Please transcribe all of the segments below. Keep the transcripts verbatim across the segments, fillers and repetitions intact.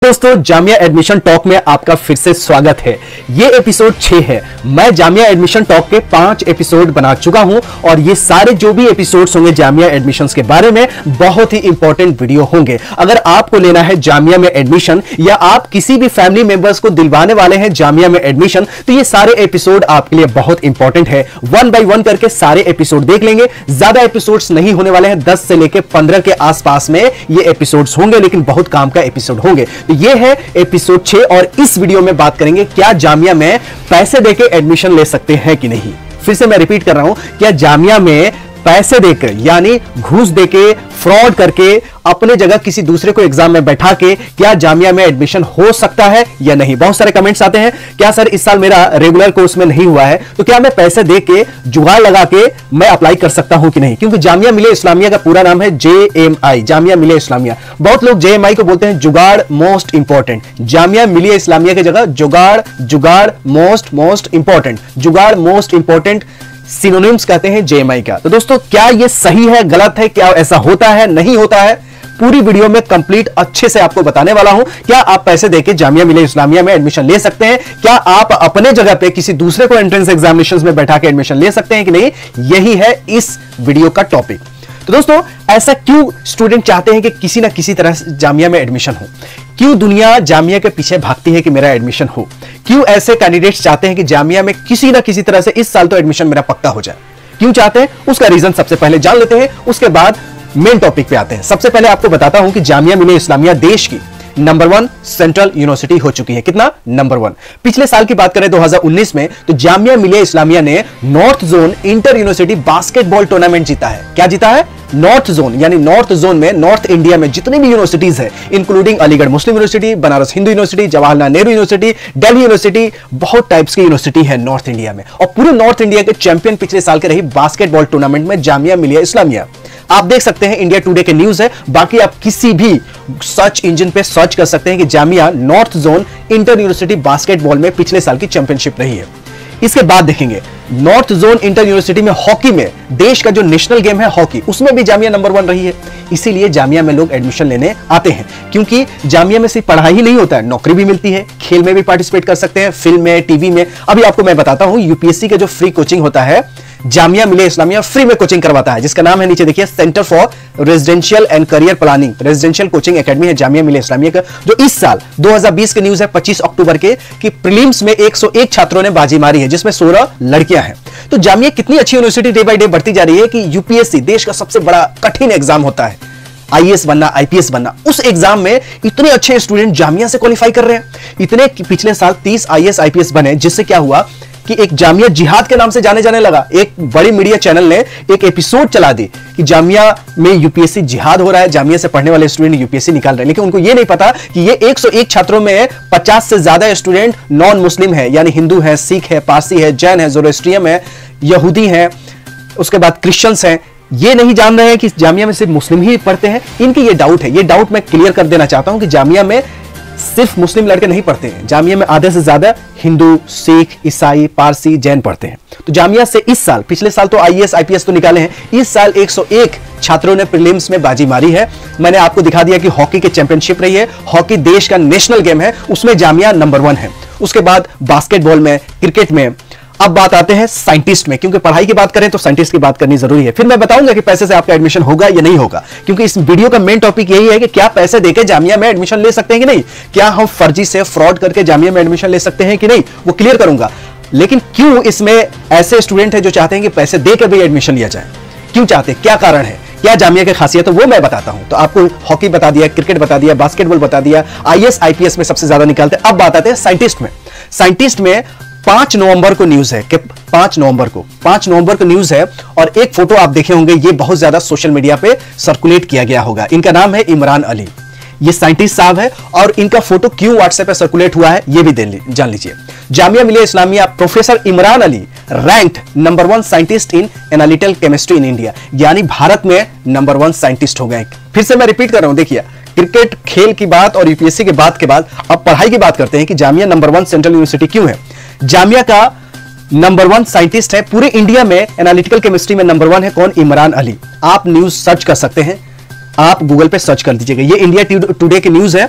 दोस्तों Jamia admission talk में आपका फिर से स्वागत है। ये एपिसोड छह है। मैं जामिया एडमिशन टॉक के पांच एपिसोड बना चुका हूं और ये सारे जो भी एपिसोड्स होंगे जामिया एडमिशंस के बारे में बहुत ही इंपॉर्टेंट वीडियो होंगे। अगर आपको लेना है जामिया में एडमिशन या आप किसी भी फैमिली मेंबर्स को दिलवाने वाले हैं जामिया में एडमिशन, तो ये सारे एपिसोड आपके लिए बहुत इंपॉर्टेंट है। वन बाय वन करके सारे एपिसोड देख लेंगे। ज्यादा एपिसोड्स नहीं होने वाले हैं, दस से लेकर पंद्रह के आसपास में ये एपिसोड्स होंगे, लेकिन बहुत काम का एपिसोड होंगे। ये है एपिसोड छह और इस वीडियो में बात करेंगे क्या जामिया में पैसे देके एडमिशन ले सकते हैं कि नहीं। फिर से मैं रिपीट कर रहा हूं, क्या जामिया में पैसे देकर यानी घूस देके फ्रॉड करके अपने जगह किसी दूसरे को एग्जाम में बैठा के क्या जामिया में एडमिशन हो सकता है या नहीं। बहुत सारे कमेंट्स आते हैं, क्या सर इस साल मेरा रेगुलर कोर्स में नहीं हुआ है तो क्या मैं पैसे दे के जुगाड़ लगा के मैं अप्लाई कर सकता हूं कि नहीं। क्योंकि जामिया मिलिया इस्लामिया का पूरा नाम है जे एम आई, जामिया मिलिया इस्लामिया। बहुत लोग जे एम आई को बोलते हैं जुगाड़ मोस्ट इंपॉर्टेंट। जामिया मिलिया इस्लामिया की जगह जुगाड़ जुगाड़ मोस्ट मोस्ट इंपॉर्टेंट, जुगाड़ मोस्ट इंपॉर्टेंट सिनोनिम्स कहते हैं जे एम आई का। तो दोस्तों क्या ये सही है, गलत है, क्या ऐसा होता है, नहीं होता है, पूरी वीडियो में कंप्लीट अच्छे से आपको बताने वाला हूं। क्या आप पैसे देके जामिया मिलिया इस्लामिया में एडमिशन ले सकते हैं, क्या आप अपने जगह पे किसी दूसरे को एंट्रेंस एग्जामिनेशंस में बैठा के एडमिशन ले सकते हैं कि नहीं, यही है इस वीडियो का टॉपिक। तो दोस्तों ऐसा क्यों स्टूडेंट चाहते हैं कि किसी ना किसी तरह से जामिया में एडमिशन हो, क्यों दुनिया जामिया के पीछे भागती है कि मेरा एडमिशन हो, क्यों ऐसे कैंडिडेट्स चाहते हैं कि जामिया में किसी ना किसी तरह से इस साल तो एडमिशन मेरा पक्का हो जाए, क्यों चाहते हैं, उसका रीजन सबसे पहले जान लेते हैं। उसके बाद मेन टॉपिक पे आते हैं। सबसे पहले आपको बताता हूं कि जामिया मिलिया इस्लामिया देश की नंबर वन सेंट्रल यूनिवर्सिटी हो चुकी है। कितना? Number one. पिछले साल की बात करें दो हज़ार उन्नीस में, तो जामिया मिलिया इस्लामिया ने north zone inter university basketball tournament जीता है। क्या जीता है? नॉर्थ जोन, यानी नॉर्थ जोन में नॉर्थ इंडिया में जितनी भी यूनिवर्सिटीज है, including Aligarh Muslim university, Banaras Hindu university, Jawaharlal Nehru university, Delhi university, बहुत टाइप्स की यूनिवर्सिटी है नॉर्थ इंडिया में। और पूरे नॉर्थ इंडिया के चैंपियन पिछले साल के रही बास्केटबॉल टूर्नामेंट में जामिया मिलिया इस्लामिया। आप देख सकते हैं इंडिया टुडे के न्यूज है, बाकी आप किसी भी सर्च इंजन पे सर्च कर सकते हैं कि Jamia north zone inter university basketball में पिछले साल की चैंपियनशिप रही है। इसके बाद देखेंगे नॉर्थ जोन इंटर यूनिवर्सिटी में हॉकी में, देश का जो नेशनल गेम है हॉकी, उसमें भी जामिया नंबर वन रही है। इसीलिए जामिया में लोग एडमिशन लेने आते हैं, क्योंकि जामिया में सिर्फ पढ़ाई ही नहीं होता है, नौकरी भी मिलती है, खेल में भी पार्टिसिपेट कर सकते हैं, फिल्म में, टीवी में। अभी आपको मैं बताता हूं यूपीएससी का जो फ्री कोचिंग होता है जामिया मिलिया इस्लामिया फ्री में कोचिंग करवाता है, जिसका नाम है नीचे देखिए centre for residential and career planning, residential coaching academy है जामिया मिलिया इस्लामिया का, जो इस साल दो हज़ार बीस के न्यूज है पच्चीस अक्टूबर के कि प्रीलिम्स में एक सौ एक छात्रों ने बाजी मारी है, जिसमें सोलह लड़कियां हैं। तो जामिया कितनी अच्छी यूनिवर्सिटी डे बाय डे बढ़ती जा रही है कि यूपीएससी देश का सबसे बड़ा कठिन एग्जाम होता है, आईएएस बनना, आईपीएस बनना, उस एग्जाम में इतने अच्छे स्टूडेंट जामिया से क्वालिफाई कर रहे हैं। इतने पिछले साल तीस आईएएस आईपीएस बने, जिससे क्या हुआ कि एक जामिया जिहाद के नाम से जाने जाने लगा। एक बड़ी मीडिया चैनल ने एक एपिसोड चला दी कि जामिया में यूपीएससी जिहाद हो रहा है, जामिया से पढ़ने वाले स्टूडेंट यूपीएससी निकाल रहे हैं। लेकिन उनको यह नहीं पता कि ये एक सौ एक छात्रों में पचास से ज्यादा स्टूडेंट नॉन मुस्लिम है, यानी हिंदू है, सिख है, पारसी है, जैन है, जोरोस्ट्रियन है, यहूदी है, उसके बाद क्रिश्चियंस हैं। ये नहीं जान रहे हैं कि जामिया में सिर्फ मुस्लिम ही पढ़ते हैं। इनके ये डाउट है, ये डाउट मैं क्लियर कर देना चाहता हूं कि जामिया में सिर्फ मुस्लिम लड़के नहीं पढ़ते हैं, जामिया में आधे से ज्यादा हिंदू, सिख, ईसाई, पारसी, जैन पढ़ते हैं। तो जामिया से इस साल, पिछले साल तो आईएएस आईपीएस तो निकाले हैं, इस साल एक सौ एक छात्रों ने प्रीलिम्स में बाजी मारी है। मैंने आपको दिखा दिया कि हॉकी की चैंपियनशिप रही है, हॉकी देश का नेशनल गेम है, उसमें जामिया नंबर वन है। उसके बाद बास्केटबॉल में, क्रिकेट में। अब बात आते हैं साइंटिस्ट में, क्योंकि पढ़ाई की बात करें तो साइंटिस्ट की बात करनी जरूरी है। फिर मैं बताऊंगा कि पैसे से आपका एडमिशन होगा या नहीं होगा, क्योंकि इस वीडियो का मेन टॉपिक यही है कि क्या पैसे देके जामिया में एडमिशन ले सकते हैं कि नहीं, क्या हम फर्जी से फ्रॉड करके जामिया में एडमिशन ले सकते हैं कि नहीं, वो क्लियर करूंगा। लेकिन क्यों इसमें ऐसे स्टूडेंट है जो चाहते हैं कि पैसे देकर भी एडमिशन लिया जाए, क्यों चाहते हैं, क्या कारण है, क्या जामिया की खासियत है, वो मैं बताता हूं। तो आपको हॉकी बता दिया, क्रिकेट बता दिया, बास्केटबॉल बता दिया, आईएएस आईपीएस में सबसे ज्यादा निकालते हैं। अब बात आते हैं साइंटिस्ट में। साइंटिस्ट में पांच नवंबर को न्यूज है कि पांच नवंबर को पांच नवंबर को न्यूज है, और एक फोटो आप देखे होंगे, ये बहुत ज्यादा सोशल मीडिया पे सर्कुलेट किया गया होगा। इनका नाम है इमरान अली, ये साइंटिस्ट साहब है, और इनका फोटो क्यों व्हाट्सएप पे सर्कुलेट हुआ है ये भी जान लीजिए। Jamia Millia Islamia professor Imran Ali ranked number one scientist in analytical chemistry in India, यानी भारत में नंबर वन साइंटिस्ट हो गए। फिर से मैं रिपीट कर रहा हूं, देखिए क्रिकेट खेल की बात और यूपीएससी के बात के बाद अब पढ़ाई की बात करते हैं कि Jamia number one central university क्यों है। जामिया का नंबर वन साइंटिस्ट है पूरे इंडिया में, एनालिटिकल केमिस्ट्री में नंबर वन है कौन? इमरान अली। आप न्यूज सर्च कर सकते हैं, आप गूगल पे सर्च कर दीजिएगा, ये इंडिया टुडे की न्यूज है।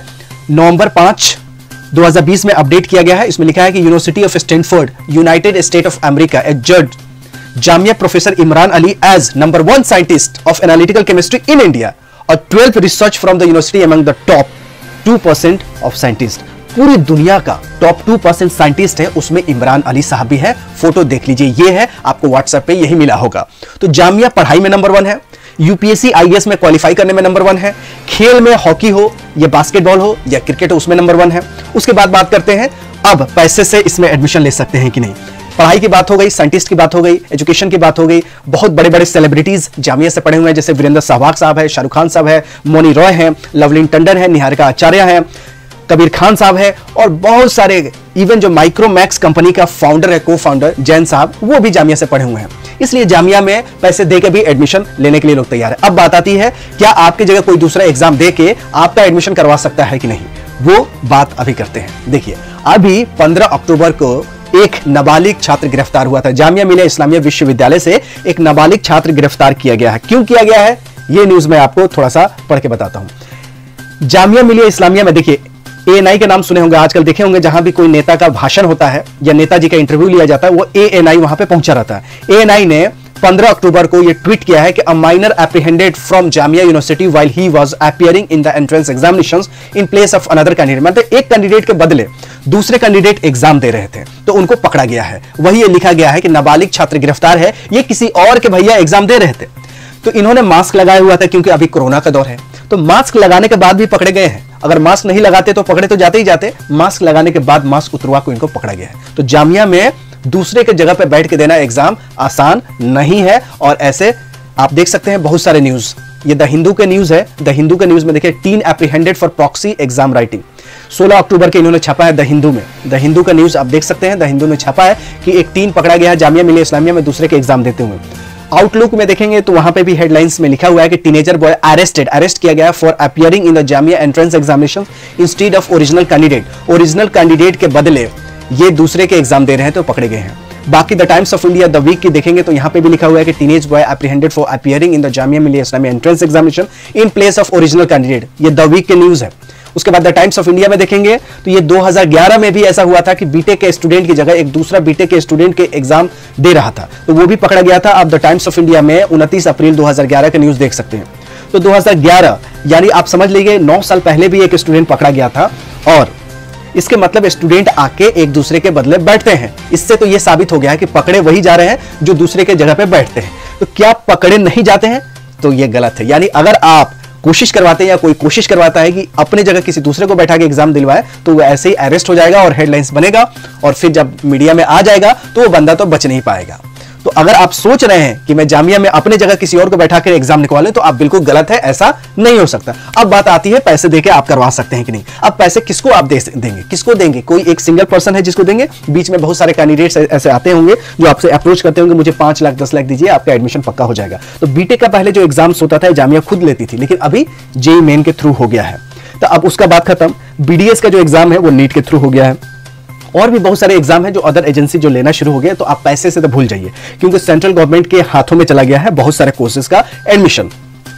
नवंबर पांच दो हज़ार बीस में अपडेट किया गया है। इसमें लिखा है कि university of Stanford, United state of America, ए जज Jamia professor Imran Ali as number one scientist of analytical chemistry in India और twelfth research from the university among the top two percent of scientist. पूरी दुनिया का टॉप टू परसेंट साइंटिस्ट है, उसमें इमरान अली साहब भी है। फोटो देख लीजिए, ये है, आपको व्हाट्सएप पे यही मिला होगा। तो जामिया पढ़ाई में नंबर वन है, यूपीएससी आईएएस में क्वालिफाई करने में नंबर वन है, खेल में हॉकी हो या बास्केटबॉल हो या क्रिकेट हो उसमें नंबर वन है। उसके बाद बात करते हैं अब पैसे से इसमें एडमिशन ले सकते हैं कि नहीं। पढ़ाई की बात हो गई, साइंटिस्ट की बात हो गई, एजुकेशन की बात हो गई, बहुत बड़े बड़े सेलिब्रिटीज जामिया से पढ़े हुए हैं, जैसे वीरेंद्र सहवाग साहब है, शाहरुख खान साहब है, मोनी रॉय है, लवलिन टंडन है, निहारिका आचार्य है, कबीर खान साहब है और बहुत सारे, इवन जो माइक्रोमैक्स कंपनी का फाउंडर है, को फाउंडर जैन साहब, वो भी जामिया से पढ़े हुए हैं। इसलिए जामिया में पैसे देके भी एडमिशन लेने के लिए लोग तैयार है। अब बात आती है, क्या आपकी जगह कोई दूसरा एग्जाम देके आपका एडमिशन करवा सकता है कि नहीं, वो बात अभी करते हैं। देखिए, अभी पंद्रह अक्टूबर को एक नाबालिग छात्र गिरफ्तार हुआ था। जामिया मिलिया इस्लामिया विश्वविद्यालय से एक नाबालिग छात्र गिरफ्तार किया गया है। क्यों किया गया है, ये न्यूज मैं आपको थोड़ा सा पढ़ के बताता हूं। जामिया मिलिया इस्लामिया में देखिए, ए एन आई के नाम सुने होंगे, आजकल देखे होंगे, जहां भी कोई नेता का भाषण होता है या नेताजी का इंटरव्यू लिया जाता है, वो ए एन आई वहां पे पहुंचा रहता है। ए एन आई ने पंद्रह अक्टूबर को ये ट्वीट किया है कि a minor apprehended from Jamia university while he was appearing in the entrance examinations in place of another candidate. मतलब एक कैंडिडेट के बदले दूसरे कैंडिडेट एग्जाम दे रहे थे तो उनको पकड़ा गया है। वही ये लिखा गया है कि नाबालिग छात्र गिरफ्तार है, ये किसी और के भैया एग्जाम दे रहे थे। तो इन्होंने मास्क लगाया हुआ था क्योंकि अभी कोरोना का दौर है, तो मास्क लगाने के बाद भी पकड़े गए हैं। अगर मास्क नहीं लगाते तो पकड़े तो जाते ही जाते, मास्क लगाने के बाद मास्क उतरवा को इनको पकड़ा गया है। तो जामिया में दूसरे के जगह पे बैठ के देना एग्जाम आसान नहीं है। और ऐसे आप देख सकते हैं बहुत सारे न्यूज, ये द हिंदू के न्यूज है। द हिंदू के न्यूज में देखिए, teen apprehended for proxy exam writing, सोलह अक्टूबर के इन्होंने छापा है द हिंदू में। द हिंदू का न्यूज आप देख सकते हैं, द हिंदू में छापा है कि एक टीन पकड़ा गया है जामिया मिलिया इस्लामिया में दूसरे के एग्जाम देते हुए। आउटलुक में देखेंगे तो वहां पे भी हेडलाइंस में लिखा हुआ है कि टीनेजर बॉय अरेस्टेड अरेस्ट किया गया for appearing in the Jamia entrance examination instead of original candidate. Original candidate के बदले ये दूसरे के एग्जाम दे रहे हैं तो पकड़े गए हैं। बाकी the Times of India the Week की देखेंगे तो यहां पे भी लिखा हुआ है कि teenage boy apprehended for appearing in the Jamia Millia Islamia entrance examination in place of original candidate. ये द वीक के न्यूज है। उसके बाद द टाइम्स ऑफ इंडिया में देखेंगे तो ये दो हज़ार ग्यारह में भी ऐसा हुआ था कि बीटेक के स्टूडेंट की जगह एक दूसरा बीटेक के स्टूडेंट के एग्जाम दे रहा था, तो वो भी पकड़ा गया था। आप द टाइम्स ऑफ इंडिया में उनतीस अप्रैल दो हज़ार ग्यारह का न्यूज देख सकते हैं। तो दो हज़ार ग्यारह यानी आप समझ लीजिए नौ साल पहले भी एक स्टूडेंट पकड़ा गया था और इसके मतलब स्टूडेंट आके एक दूसरे के बदले बैठते हैं। इससे तो यह साबित हो गया है कि पकड़े वही जा रहे हैं जो दूसरे के जगह पे बैठते हैं। तो क्या पकड़े नहीं जाते हैं, तो यह गलत है। यानी अगर आप कोशिश करवाते हैं या कोई कोशिश करवाता है कि अपने जगह किसी दूसरे को बैठा के एग्जाम दिलवाए, तो वो ऐसे ही अरेस्ट हो जाएगा और हेडलाइंस बनेगा और फिर जब मीडिया में आ जाएगा तो वो बंदा तो बच नहीं पाएगा। तो अगर आप सोच रहे हैं कि मैं जामिया में अपने जगह किसी और को बैठा कर एग्जाम निकलवा तो आप बिल्कुल गलत है, ऐसा नहीं हो सकता। अब बात आती है पैसे देके आप करवा सकते हैं कि नहीं। अब पैसे किसको आप दे देंगे, किसको देंगे? कोई एक सिंगल पर्सन है जिसको देंगे? बीच में बहुत सारे कैंडिडेट्स ऐसे आते होंगे जो आपसे अप्रोच करते होंगे, मुझे पांच लाख दस लाख दीजिए, आपका एडमिशन पक्का हो जाएगा। तो बीटेक का पहले जो एग्जाम्स होता था जामिया खुद लेती थी, लेकिन अभी जेईई मेन के थ्रू हो गया है। तो अब उसका बात खत्म। बीडीएस का जो एग्जाम है वो नीट के थ्रू हो गया है। और भी बहुत सारे एग्जाम हैं जो अदर एजेंसी जो लेना शुरू हो गए। तो आप पैसे से तो भूल जाइए क्योंकि सेंट्रल गवर्नमेंट के हाथों में चला गया है बहुत सारे कोर्सेज का एडमिशन।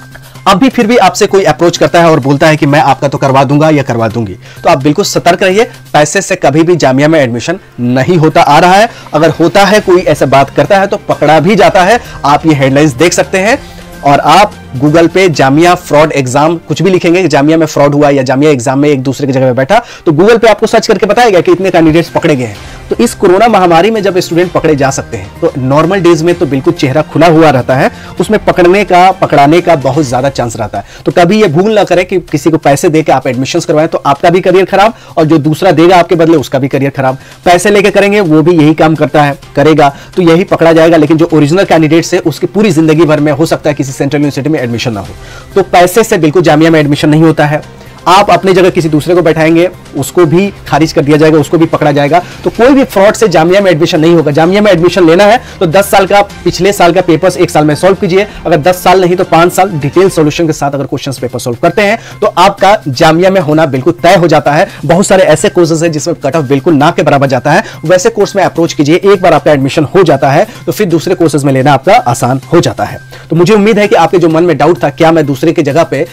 अब भी फिर भी आपसे कोई अप्रोच करता है और बोलता है कि मैं आपका तो करवा दूंगा या करवा दूंगी, तो आप बिल्कुल सतर्क रहिए। पैसे से कभी भी जामिया में एडमिशन नहीं होता आ रहा है। अगर होता है, कोई ऐसा बात करता है तो पकड़ा भी जाता है। आप ये हेडलाइंस देख सकते हैं और आप गूगल पे जामिया फ्रॉड एग्जाम कुछ भी लिखेंगे कि जामिया में फ्रॉड हुआ या जामिया एग्जाम में एक दूसरे की जगह पे बैठा, तो गूगल पे आपको सर्च करके बताएगा कि इतने कैंडिडेट्स पकड़े गए हैं। तो इस कोरोना महामारी में जब स्टूडेंट पकड़े जा सकते हैं तो नॉर्मल डेज में तो बिल्कुल चेहरा खुला हुआ रहता है, उसमें पकड़ने का पकड़ाने का बहुत ज्यादा चांस रहता है। तो कभी ये भूल ना करें कि किसी को पैसे देकर आप एडमिशन करवाएं तो आपका भी करियर खराब और जो दूसरा देगा आपके बदले उसका भी करियर खराब। पैसे लेके करेंगे वो भी यही काम करता है, करेगा तो यही पकड़ा जाएगा। लेकिन जो ओरिजिनल कैंडिडेट्स है उसकी पूरी जिंदगी भर में हो सकता है किसी सेंट्रल यूनिवर्सिटी में एडमिशन ना हो। तो पैसे से बिल्कुल जामिया में एडमिशन नहीं होता है। आप अपनी जगह किसी दूसरे को बैठाएंगे, उसको भी खारिज कर दिया जाएगा, उसको भी पकड़ा जाएगा। तो कोई भी फ्रॉड से जामिया में एडमिशन नहीं होगा। जामिया में एडमिशन लेना है तो दस साल का पिछले साल का पेपर्स एक साल में सॉल्व कीजिए। अगर दस साल नहीं तो पांच साल डिटेल सॉल्यूशन के साथ अगर क्वेश्चंस पेपर सॉल्व करते हैं तो आपका जामिया में होना बिल्कुल तय हो जाता है। बहुत सारे ऐसे कोर्सेज हैं जिसमें कट ऑफ बिल्कुल ना के बराबर जाता है, वैसे कोर्स में अप्रोच कीजिए। एक बार आपका एडमिशन हो जाता है तो फिर दूसरे कोर्सेज में लेना आपका आसान हो जाता है। तो मुझे उम्मीद है कि आपके जो मन में डाउट था क्या मैं दूसरे की जगह पे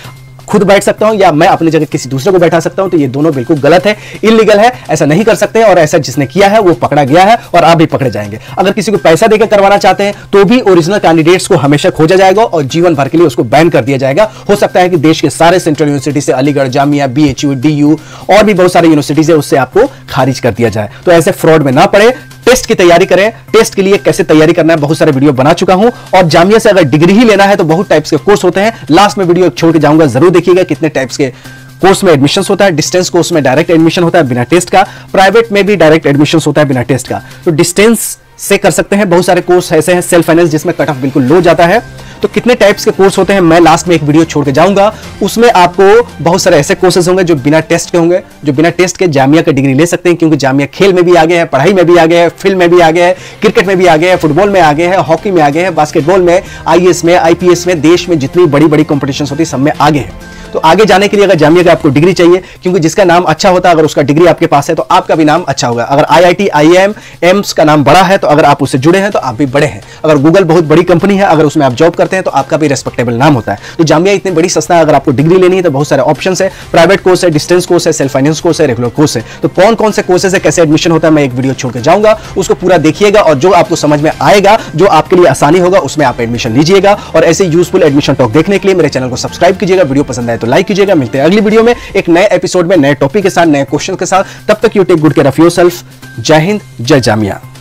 खुद बैठ सकता हूं या मैं अपनी जगह किसी दूसरे को बैठा सकता हूं, तो ये दोनों बिल्कुल गलत है, इलीगल है, ऐसा नहीं कर सकते। और ऐसा जिसने किया है वो पकड़ा गया है और आप भी पकड़े जाएंगे। अगर किसी को पैसा देकर करवाना चाहते हैं तो भी ओरिजिनल कैंडिडेट्स को हमेशा खोजा जाएगा और जीवन भर के लिए उसको बैन कर दिया जाएगा। हो सकता है कि देश के सारे सेंट्रल यूनिवर्सिटी से, अलीगढ़, जामिया, बीएचयू, डीयू और भी बहुत सारे यूनिवर्सिटीज है, उससे आपको खारिज कर दिया जाए। तो ऐसे फ्रॉड में ना पड़े, टेस्ट की तैयारी करें। टेस्ट के लिए कैसे तैयारी करना है बहुत सारे वीडियो बना चुका हूं। और जामिया से अगर डिग्री ही लेना है तो बहुत टाइप्स के कोर्स होते हैं, लास्ट में वीडियो छोड़ के जाऊंगा, जरूर देखिएगा कितने टाइप्स के कोर्स में एडमिशन होता है। डिस्टेंस कोर्स में डायरेक्ट एडमिशन होता है बिना टेस्ट का, प्राइवेट में भी डायरेक्ट एडमिशन होता है बिना टेस्ट का। तो डिस्टेंस से कर सकते हैं। बहुत सारे कोर्स ऐसे हैं सेल्फ फाइनेंस जिसमें कट ऑफ बिल्कुल लो जाता है। तो कितने टाइप्स के कोर्स होते हैं मैं लास्ट में एक वीडियो छोड़ के जाऊंगा, उसमें आपको बहुत सारे ऐसे कोर्सेज होंगे जो बिना टेस्ट के होंगे, जो बिना टेस्ट के जामिया का डिग्री ले सकते हैं, क्योंकि जामिया खेल में भी आगे है, पढ़ाई में भी आगे है, फिल्म में भी आगे है, क्रिकेट में भी आगे है, फुटबॉल में आगे है, हॉकी में आगे है, बास्केटबॉल में, आईएएस में, आईपीएस में, देश में जितनी बड़ी बड़ी कॉम्पिटिशन होती है सब में आगे है। तो आगे जाने के लिए अगर जामिया का आपको डिग्री चाहिए, क्योंकि जिसका नाम अच्छा होता है अगर उसका डिग्री आपके पास है तो आपका भी नाम अच्छा होगा। अगर आईआईटी, आईआईएम, एम्स का नाम बड़ा है तो अगर आप उससे जुड़े हैं तो आप भी बड़े हैं। अगर गूगल बहुत बड़ी कंपनी है, अगर उसमें आप जॉब करते हैं तो आपका भी रेस्पेक्टेबल नाम होता है। तो जामिया इतनी बड़ी संस्था है, अगर आपको डिग्री लेनी है तो बहुत सारे ऑप्शन है, प्राइवेट कोर्स है, डिस्टेंस कोर्स है, सेल्फ फाइनेंस कोर्स है, रेगुलर कोर्स है। तो कौन कौन से कोर्सेज है, कैसे एडमिशन होता है, मैं एक वीडियो छोड़ के जाऊंगा, उसको पूरा देखिएगा और जो आपको समझ में आएगा, जो आपके लिए आसानी होगा, उसमें आप एडमिशन लीजिएगा। और ऐसे यूजफुल एडमिशन टॉक देखने के लिए मेरे चैनल को सब्सक्राइब कीजिएगा, वीडियो पसंद आए तो लाइक कीजिएगा। मिलते हैं अगली वीडियो में एक नए एपिसोड में, नए टॉपिक के साथ, नए क्वेश्चन के साथ। तब तक you take good care of yourself. जय हिंद, जय जामिया।